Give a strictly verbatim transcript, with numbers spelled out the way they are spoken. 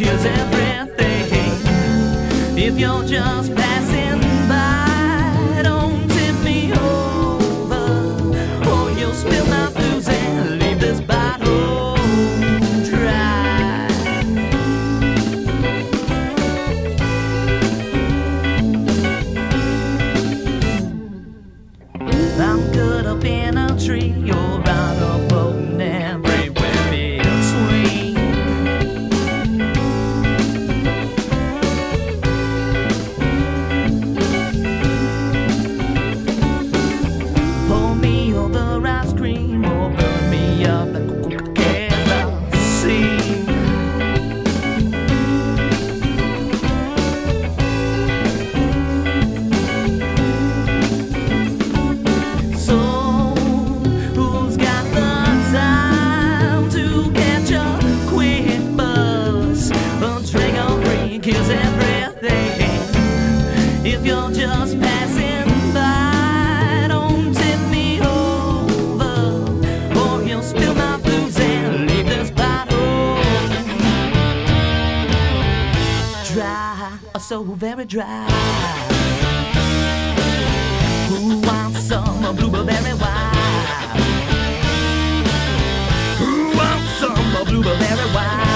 kills everything. If you're just passing by, don't tip me over, or you'll spill my blues and leave this bottle dry. I'm good up in a tree, you're on a boat and everywhere between. Pour me over ice cream or burn me up like kerosene. So who's got the time to catch a quick buzz? A drink of green kills everything. If you're just passing by, don't tip me over, or you'll spill my blues and leave this bottle dry, oh, so very dry. Who wants some blueberry wine? Who wants some blueberry wine?